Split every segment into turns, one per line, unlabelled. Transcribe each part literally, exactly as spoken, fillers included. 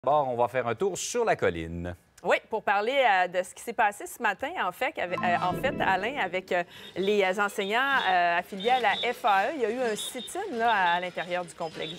D'abord, on va faire un tour sur la colline.
Oui, pour parler euh, de ce qui s'est passé ce matin, en fait, avec, euh, en fait Alain, avec euh, les enseignants euh, affiliés à la F A E, il y a eu un sit-in là, à, à l'intérieur du complexe G.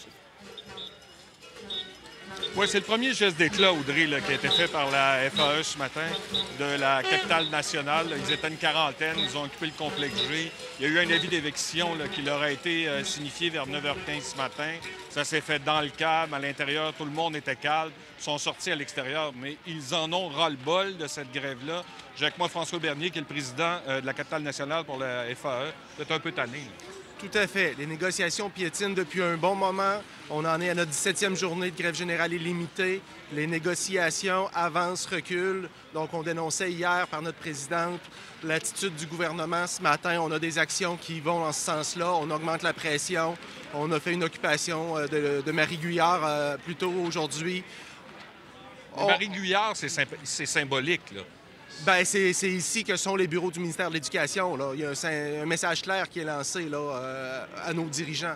Oui, c'est le premier geste d'éclat, Audrey, là, qui a été fait par la F A E ce matin de la capitale nationale. Ils étaient une quarantaine, ils ont occupé le complexe G. Il y a eu un avis d'éviction là, qui leur a été euh, signifié vers neuf heures quinze ce matin. Ça s'est fait dans le calme, à l'intérieur, tout le monde était calme. Ils sont sortis à l'extérieur, mais ils en ont ras-le-bol de cette grève-là. J'ai avec moi François Bernier, qui est le président euh, de la capitale nationale pour la F A E. Vous êtes un peu tanné, là.
Tout à fait. Les négociations piétinent depuis un bon moment. On en est à notre dix-septième journée de grève générale illimitée. Les négociations avancent, reculent. Donc, on dénonçait hier par notre présidente l'attitude du gouvernement. Ce matin, on a des actions qui vont dans ce sens-là. On augmente la pression. On a fait une occupation de, de Marie-Guyard euh, plus tôt aujourd'hui.
On... Marie-Guyard, c'est symp... symbolique, là.
Bien, c'est ici que sont les bureaux du ministère de l'Éducation. Il y a un, un message clair qui est lancé là, euh, à nos dirigeants.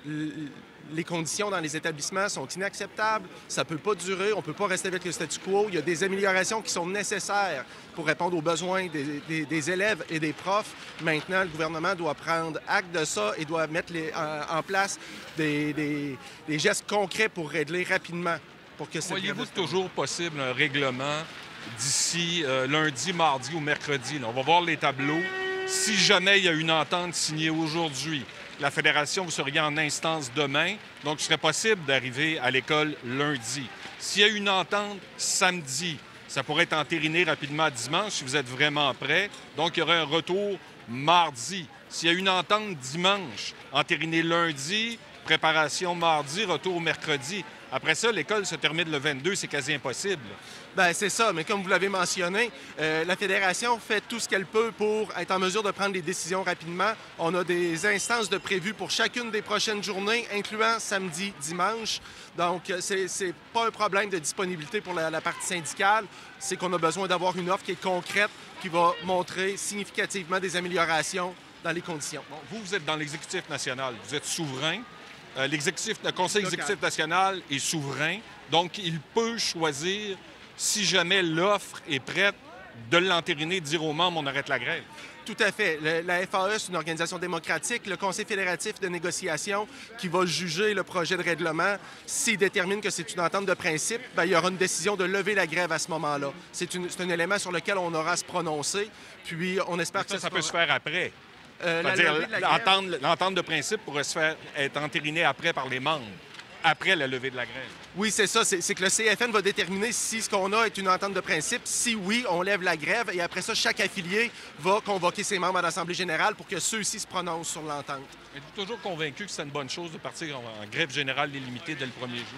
L les conditions dans les établissements sont inacceptables. Ça ne peut pas durer. On ne peut pas rester avec le statu quo. Il y a des améliorations qui sont nécessaires pour répondre aux besoins des, des, des élèves et des profs. Maintenant, le gouvernement doit prendre acte de ça et doit mettre les, en, en place des, des, des gestes concrets pour régler rapidement.
Voyez-vous toujours possible un règlement d'ici euh, lundi, mardi ou mercredi? Là, on va voir les tableaux. Si jamais il y a une entente signée aujourd'hui, la Fédération, vous seriez en instance demain, donc il serait possible d'arriver à l'école lundi. S'il y a une entente samedi, ça pourrait être entériné rapidement dimanche si vous êtes vraiment prêt. Donc, il y aurait un retour mardi. S'il y a une entente dimanche, entériné lundi, préparation mardi, retour mercredi. Après ça, l'école se termine le vingt-deux, c'est quasi impossible.
Bien, c'est ça, mais comme vous l'avez mentionné, euh, la Fédération fait tout ce qu'elle peut pour être en mesure de prendre les décisions rapidement. On a des instances de prévues pour chacune des prochaines journées, incluant samedi, dimanche. Donc, c'est pas un problème de disponibilité pour la, la partie syndicale. C'est qu'on a besoin d'avoir une offre qui est concrète, qui va montrer significativement des améliorations dans les conditions.
Bon, vous, vous êtes dans l'exécutif national. Vous êtes souverain. Euh, l'exécutif, le Conseil exécutif national est souverain, donc il peut choisir, si jamais l'offre est prête, de l'entériner, de dire aux membres on arrête la grève.
Tout à fait. Le, la F A E, c'est une organisation démocratique. Le Conseil fédératif de négociation qui va juger le projet de règlement, s'il détermine que c'est une entente de principe, bien, il y aura une décision de lever la grève à ce moment-là. C'est un élément sur lequel on aura à se prononcer, puis on espère
ça,
que ça,
ça
se
peut se faire après.
Euh,
L'entente de, de principe pourrait se faire être entérinée après par les membres, après la levée de la grève.
Oui, c'est ça. C'est que le C F N va déterminer si ce qu'on a est une entente de principe. Si oui, on lève la grève et après ça, chaque affilié va convoquer ses membres à l'Assemblée générale pour que ceux-ci se prononcent sur l'entente.
Êtes-vous toujours convaincu que c'est une bonne chose de partir en, en grève générale illimitée dès le premier jour?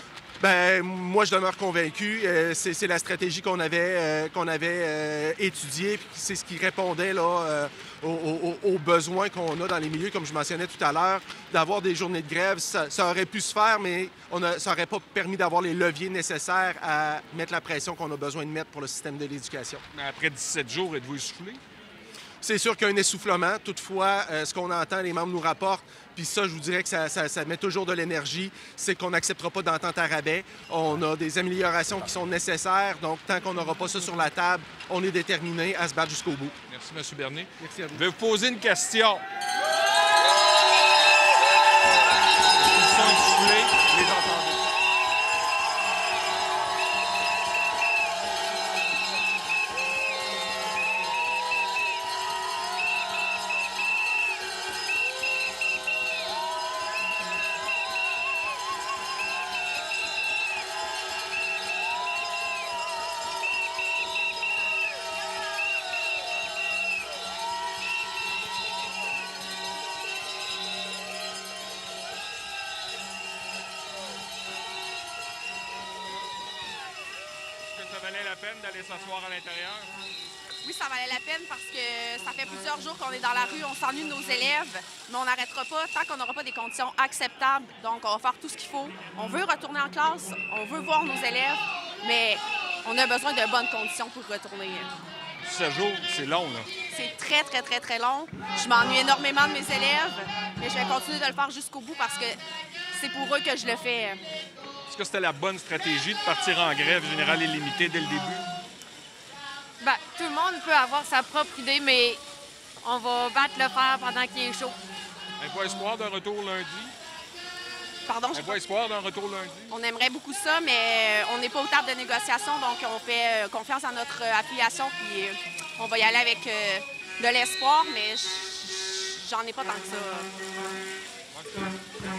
Bien, moi, je demeure convaincu. Euh, c'est la stratégie qu'on avait, euh, qu'on avait euh, étudiée, puis c'est ce qui répondait là, euh, aux, aux, aux besoins qu'on a dans les milieux, comme je mentionnais tout à l'heure, d'avoir des journées de grève. Ça, ça aurait pu se faire, mais on a, ça n'aurait pas permis d'avoir les leviers nécessaires à mettre la pression qu'on a besoin de mettre pour le système de l'éducation.
Après dix-sept jours, êtes-vous essoufflé?
C'est sûr qu'il y a un essoufflement. Toutefois, euh, ce qu'on entend, les membres nous rapportent, puis ça, je vous dirais que ça, ça, ça met toujours de l'énergie, c'est qu'on n'acceptera pas d'entente à rabais. On a des améliorations qui sont nécessaires, donc tant qu'on n'aura pas ça sur la table, on est déterminé à se battre jusqu'au bout.
Merci, M. Bernier.
Merci à vous.
Je vais vous poser une question. Ils sont essoufflés, les entendez. Ça valait la peine d'aller s'asseoir à l'intérieur?
Oui, ça valait la peine parce que ça fait plusieurs jours qu'on est dans la rue, on s'ennuie de nos élèves, mais on n'arrêtera pas tant qu'on n'aura pas des conditions acceptables. Donc, on va faire tout ce qu'il faut. On veut retourner en classe, on veut voir nos élèves, mais on a besoin de bonnes conditions pour retourner.
dix-sept jours, c'est long, là.
C'est très, très, très, très long. Je m'ennuie énormément de mes élèves, mais je vais continuer de le faire jusqu'au bout parce que c'est pour eux que je le fais.
Est-ce que c'était la bonne stratégie de partir en grève générale illimitée dès le début?
Ben, tout le monde peut avoir sa propre idée, mais on va battre le fer pendant qu'il est chaud.
Un pas espoir d'un retour lundi?
Pardon,
Un pas espoir d'un retour lundi?
on aimerait beaucoup ça, mais on n'est pas aux tables de négociation, donc on fait euh, confiance à notre euh, affiliation, puis euh, on va y aller avec euh, de l'espoir, mais j- j'en ai pas tant que ça.